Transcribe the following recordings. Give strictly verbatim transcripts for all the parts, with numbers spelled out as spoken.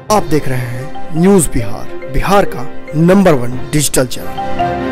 आप देख रहे हैं न्यूज बिहार, बिहार का नंबर वन डिजिटल चैनल।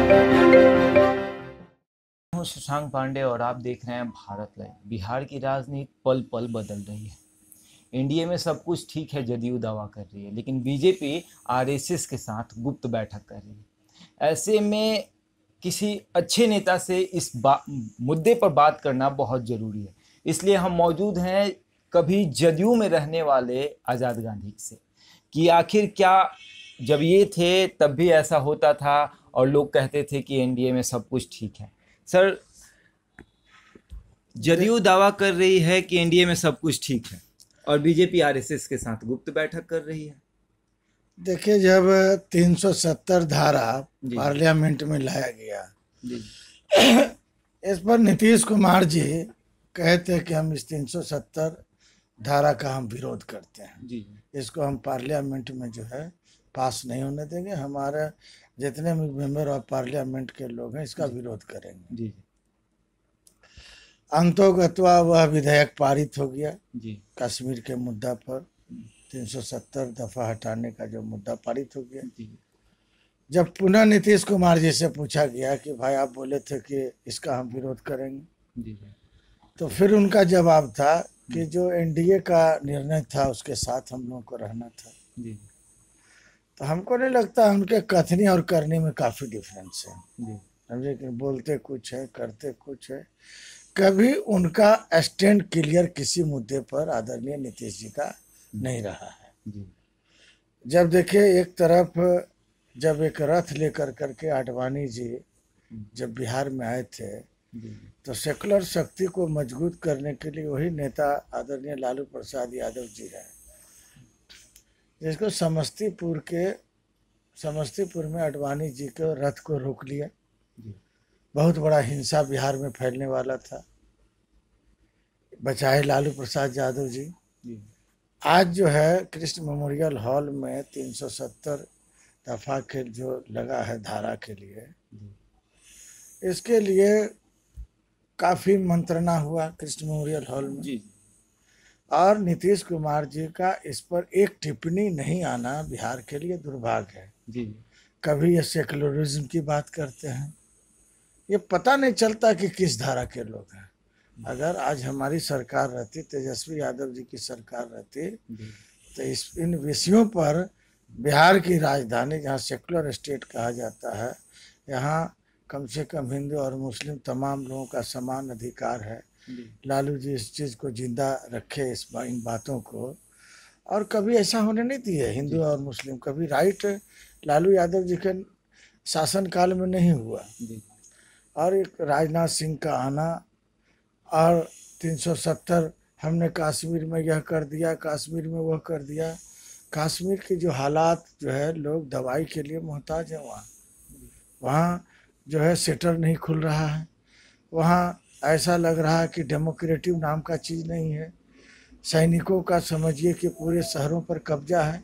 हूं शशांक पांडे और आप देख रहे हैं भारत लाइव। बिहार की राजनीति पल पल बदल रही है। एनडीए में सब कुछ ठीक है, जदयू दावा कर रही है, लेकिन बीजेपी आरएसएस के साथ गुप्त बैठक कर रही है। ऐसे में किसी अच्छे नेता से इस मुद्दे पर बात करना बहुत जरूरी है। इसलिए हम मौजूद हैं कभी जदयू में रहने वाले आज़ाद गांधी से, कि आखिर क्या जब ये थे तब भी ऐसा होता था और लोग कहते थे कि एनडीए में सब कुछ ठीक है। सर, जदयू दावा कर रही है कि एनडीए में सब कुछ ठीक है और बीजेपी आरएसएस के साथ गुप्त बैठक कर रही है। देखिए, जब तीन सौ सत्तर धारा पार्लियामेंट में लाया गया जी। इस पर नीतीश कुमार जी कहते कि हम इस तीन सौ सत्तर धारा का हम विरोध करते हैं जी। इसको हम पार्लियामेंट में जो है पास नहीं होने देंगे। हमारे जितने भी मेंबर ऑफ पार्लियामेंट के लोग हैं इसका विरोध करेंगे जी। अंतोगत्वा वह विधेयक पारित हो गया जी। कश्मीर के मुद्दा पर तीन सौ सत्तर दफा हटाने का जो मुद्दा पारित हो गया। जी। जब पुनः नीतीश कुमार जी से पूछा गया कि भाई आप बोले थे कि इसका हम विरोध करेंगे, जी। तो फिर उनका जवाब था कि जो एनडीए का निर्णय था उसके साथ हम लोगों को रहना था। जी। तो हमको नहीं लगता उनके कथनी और करने में काफ़ी डिफरेंस है। जी। समझे कि बोलते कुछ है करते कुछ है। कभी उनका स्टैंड क्लियर किसी मुद्दे पर आदरणीय नीतीश जी का नहीं रहा है। जी। जब देखिए एक तरफ जब एक रथ लेकर करके आडवाणी जी जब बिहार में आए थे तो सेकुलर शक्ति को मजबूत करने के लिए वही नेता आदरणीय लालू प्रसाद यादव जी है, जिसको समस्तीपुर के समस्तीपुर में आडवाणी जी के रथ को रोक लिया। बहुत बड़ा हिंसा बिहार में फैलने वाला था, बचाए लालू प्रसाद यादव जी। आज जो है कृष्ण मेमोरियल हॉल में तीन सौ सत्तर दफा के जो लगा है धारा के लिए, इसके लिए काफ़ी मंत्रणा हुआ कृष्ण मेमोरियल हॉल में जी। और नीतीश कुमार जी का इस पर एक टिप्पणी नहीं आना बिहार के लिए दुर्भाग्य है। जी। कभी ये सेकुलरिज्म की बात करते हैं, ये पता नहीं चलता कि किस धारा के लोग हैं। अगर आज हमारी सरकार रहती, तेजस्वी यादव जी की सरकार रहती, तो इस इन विषयों पर बिहार की राजधानी जहाँ सेकुलर स्टेट कहा जाता है, यहाँ कम से कम हिंदू और मुस्लिम तमाम लोगों का समान अधिकार है। लालू जी इस चीज़ को जिंदा रखे, इस बा, इन बातों को, और कभी ऐसा होने नहीं दिए। हिंदू और मुस्लिम कभी राइट लालू यादव जी के शासनकाल में नहीं हुआ। और एक राजनाथ सिंह का आना और तीन सौ सत्तर हमने कश्मीर में यह कर दिया, कश्मीर में वह कर दिया। कश्मीर की जो हालात जो है, लोग दवाई के लिए मोहताज हैं। वहाँ वहाँ जो है सेटर नहीं खुल रहा है, वहाँ ऐसा लग रहा है कि डेमोक्रेटिव नाम का चीज़ नहीं है। सैनिकों का समझिए कि पूरे शहरों पर कब्जा है।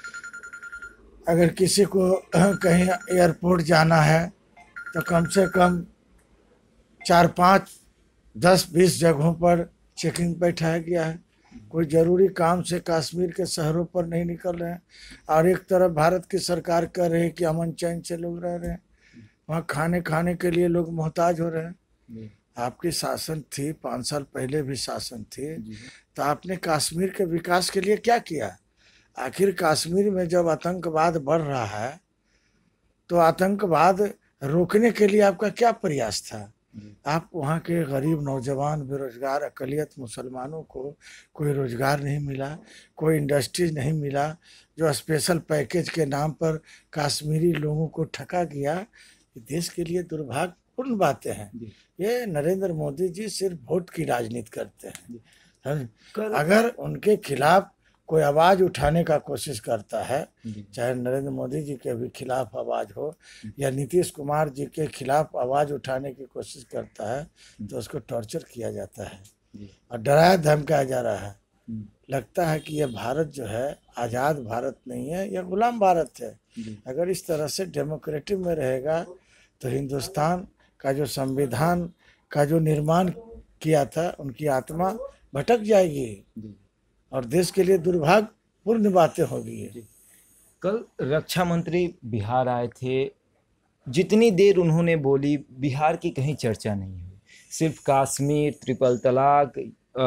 अगर किसी को कहीं एयरपोर्ट जाना है तो कम से कम चार पाँच दस बीस जगहों पर चेकिंग बैठाया गया है। कोई ज़रूरी काम से कश्मीर के शहरों पर नहीं निकल रहे हैं। और एक तरफ भारत की सरकार कह रही है कि अमन चैन से लोग रह रहे हैं, वहाँ खाने खाने के लिए लोग मोहताज हो रहे हैं। आपकी शासन थी, पाँच साल पहले भी शासन थी, तो आपने कश्मीर के विकास के लिए क्या किया? आखिर कश्मीर में जब आतंकवाद बढ़ रहा है तो आतंकवाद रोकने के लिए आपका क्या प्रयास था? आप वहाँ के गरीब नौजवान बेरोजगार अकलियत मुसलमानों को कोई रोजगार नहीं मिला, कोई इंडस्ट्रीज नहीं मिला। जो स्पेशल पैकेज के नाम पर कश्मीरी लोगों को ठगा गया, ये देश के लिए दुर्भाग्यपूर्ण बातें हैं। ये नरेंद्र मोदी जी सिर्फ वोट की राजनीति करते हैं। अगर उनके खिलाफ कोई आवाज़ उठाने का कोशिश करता है, चाहे नरेंद्र मोदी जी के भी खिलाफ आवाज़ हो या नीतीश कुमार जी के खिलाफ आवाज़ उठाने की कोशिश करता है, तो उसको टॉर्चर किया जाता है और डराया धमकाया जा रहा है। लगता है कि यह भारत जो है आज़ाद भारत नहीं है, यह गुलाम भारत है। अगर इस तरह से डेमोक्रेटिक में रहेगा तो हिंदुस्तान का जो संविधान का जो निर्माण किया था, उनकी आत्मा भटक जाएगी और देश के लिए दुर्भाग्य पूर्ण बातें होगी ये। कल रक्षा मंत्री बिहार आए थे, जितनी देर उन्होंने बोली बिहार की कहीं चर्चा नहीं हुई। सिर्फ कश्मीर, ट्रिपल तलाक,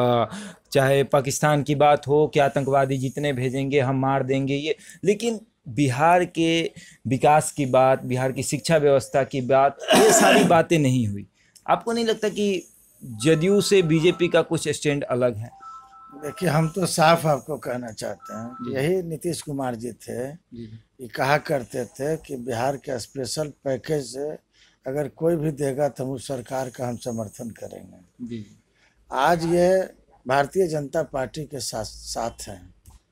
चाहे पाकिस्तान की बात हो कि आतंकवादी जितने भेजेंगे हम मार देंगे ये, लेकिन बिहार के विकास की बात, बिहार की शिक्षा व्यवस्था की बात, ये सारी बातें नहीं हुई। आपको नहीं लगता कि जदयू से बीजेपी का कुछ स्टैंड अलग है? देखिए, हम तो साफ आपको कहना चाहते हैं, यही नीतीश कुमार जी थे, ये कहा करते थे कि बिहार के स्पेशल पैकेज अगर कोई भी देगा तो हम उस सरकार का हम समर्थन करेंगे। आज ये भारतीय जनता पार्टी के साथ साथ हैं,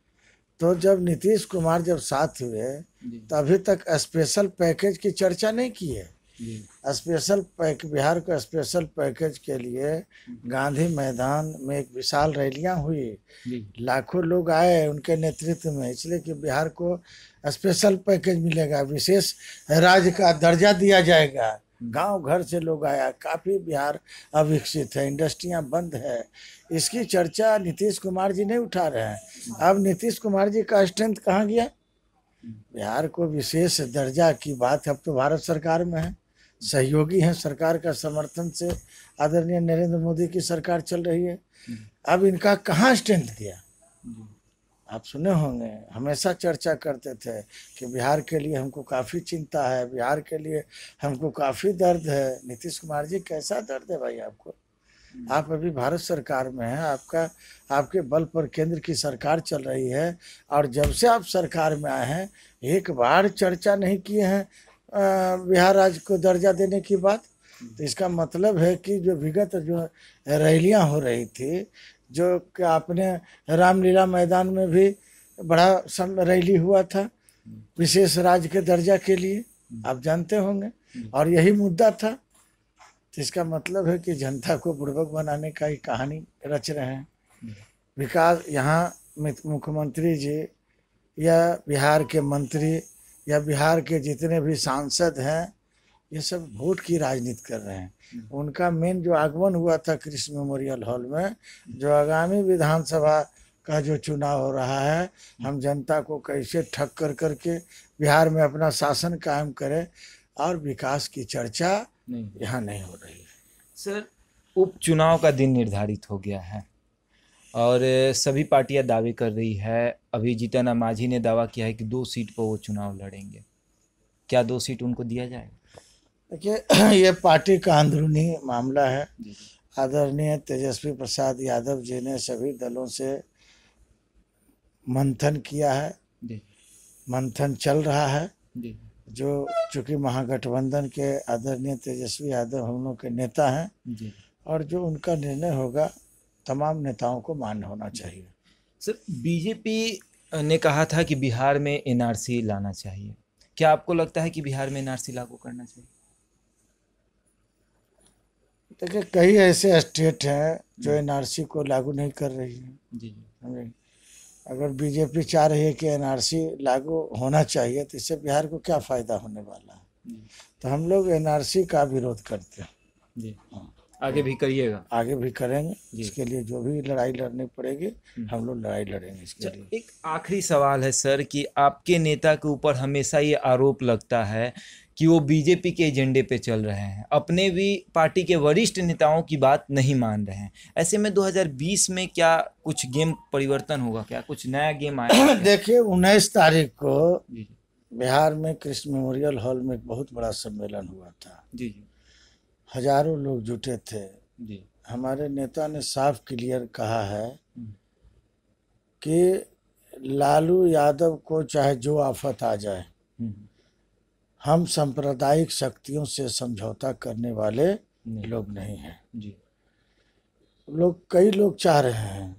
तो जब नीतीश कुमार जब साथ हुए तो अभी तक स्पेशल पैकेज की चर्चा नहीं की है। स्पेशल पैक बिहार का स्पेशल पैकेज के लिए गांधी मैदान में एक विशाल रैलियां हुई, लाखों लोग आए उनके नेतृत्व में, इसलिए कि बिहार को स्पेशल पैकेज मिलेगा, विशेष राज्य का दर्जा दिया जाएगा। गांव घर से लोग आया, काफ़ी बिहार अविकसित है, इंडस्ट्रियां बंद है, इसकी चर्चा नीतीश कुमार जी नहीं उठा रहे हैं। अब नीतीश कुमार जी का स्ट्रेंथ कहाँ गया? बिहार को विशेष दर्जा की बात अब तो भारत सरकार में है, सहयोगी हैं, सरकार का समर्थन से आदरणीय नरेंद्र मोदी की सरकार चल रही है। अब इनका कहाँ स्ट्रेंथ गया? आप सुने होंगे, हमेशा चर्चा करते थे कि बिहार के लिए हमको काफ़ी चिंता है, बिहार के लिए हमको काफ़ी दर्द है। नीतीश कुमार जी, कैसा दर्द है भाई आपको? आप अभी भारत सरकार में हैं, आपका आपके बल पर केंद्र की सरकार चल रही है, और जब से आप सरकार में आए हैं एक बार चर्चा नहीं किए हैं बिहार राज्य को दर्जा देने की बात। तो इसका मतलब है कि जो विगत जो रैलियां हो रही थी, जो कि आपने रामलीला मैदान में भी बड़ा रैली हुआ था विशेष राज्य के दर्जा के लिए, आप जानते होंगे, और यही मुद्दा था। तो इसका मतलब है कि जनता को बुड़बक बनाने का ही कहानी रच रहे हैं। विकास, यहाँ मुख्यमंत्री जी या बिहार के मंत्री या बिहार के जितने भी सांसद हैं, ये सब वोट की राजनीति कर रहे हैं। उनका मेन जो आगमन हुआ था कृष्ण मेमोरियल हॉल में, जो आगामी विधानसभा का जो चुनाव हो रहा है, हम जनता को कैसे ठग कर करके बिहार में अपना शासन कायम करें, और विकास की चर्चा यहाँ नहीं हो रही है। सर, उपचुनाव का दिन निर्धारित हो गया है और सभी पार्टियां दावे कर रही है। अभी जीतन राम मांझी ने दावा किया है कि दो सीट पर वो चुनाव लड़ेंगे। क्या दो सीट उनको दिया जाएगा? देखिए, ये पार्टी का अंदरूनी मामला है। आदरणीय तेजस्वी प्रसाद यादव जी ने सभी दलों से मंथन किया है, मंथन चल रहा है। जो चूँकि महागठबंधन के आदरणीय तेजस्वी यादव हम लोग के नेता हैं, और जो उनका निर्णय होगा तमाम नेताओं को मान्य होना चाहिए। सर, बीजेपी ने कहा था कि बिहार में एनआरसी लाना चाहिए। क्या आपको लगता है कि बिहार में एनआरसी लागू करना चाहिए? देखिए, कई ऐसे स्टेट हैं जो एनआरसी को लागू नहीं कर रही हैं। जी जी। अगर बीजेपी चाह रही है कि एनआरसी लागू होना चाहिए, तो इससे बिहार को क्या फ़ायदा होने वाला है? तो हम लोग एनआरसी का विरोध करते हैं। जी हाँ, आगे भी करिएगा? आगे भी करेंगे। इसके लिए जो भी लड़ाई लड़नी पड़ेगी, हम लोग लड़ाई लड़ेंगे इसके लिए। एक आखिरी सवाल है सर, कि आपके नेता के ऊपर हमेशा ये आरोप लगता है कि वो बीजेपी के एजेंडे पे चल रहे हैं, अपने भी पार्टी के वरिष्ठ नेताओं की बात नहीं मान रहे हैं। ऐसे में दो हज़ार बीस में क्या कुछ गेम परिवर्तन होगा? क्या कुछ नया गेम आएगा? देखिए, उन्नीस तारीख को बिहार में कृष्ण मेमोरियल हॉल में एक बहुत बड़ा सम्मेलन हुआ था। जी जी। हजारों लोग जुटे थे। जी। हमारे नेता ने साफ क्लियर कहा है कि लालू यादव को चाहे जो आफत आ जाए, हम सांप्रदायिक शक्तियों से समझौता करने वाले नहीं। लोग नहीं हैं। जी। लोग कई लोग चाह रहे हैं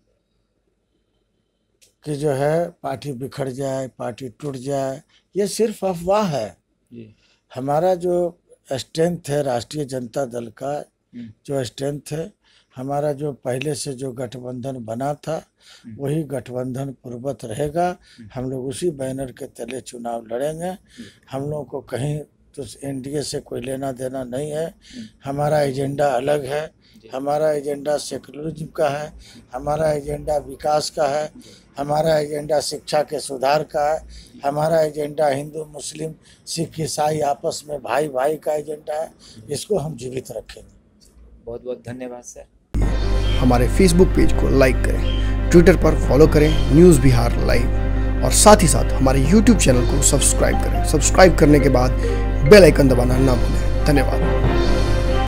कि जो है पार्टी बिखर जाए, पार्टी टूट जाए। ये सिर्फ अफवाह है। जी। हमारा जो स्ट्रेंथ है, राष्ट्रीय जनता दल का जो स्ट्रेंथ है, हमारा जो पहले से जो गठबंधन बना था, वही गठबंधन पूर्वत रहेगा। हम लोग उसी बैनर के तले चुनाव लड़ेंगे। हम लोग को कहीं तो एनडीए से कोई लेना देना नहीं है। हमारा एजेंडा अलग है, हमारा एजेंडा सेकुलरिज्म का है, हमारा एजेंडा विकास का है, हमारा एजेंडा शिक्षा के सुधार का है, हमारा एजेंडा हिंदू मुस्लिम सिख ईसाई आपस में भाई भाई का एजेंडा है। इसको हम जीवित रखेंगे। बहुत बहुत धन्यवाद सर। हमारे फेसबुक पेज को लाइक करें, ट्विटर पर फॉलो करें न्यूज़ बिहार लाइव, और साथ ही साथ हमारे यूट्यूब चैनल को सब्सक्राइब करें। सब्सक्राइब करने के बाद बेल आइकन दबाना ना भूलें। धन्यवाद।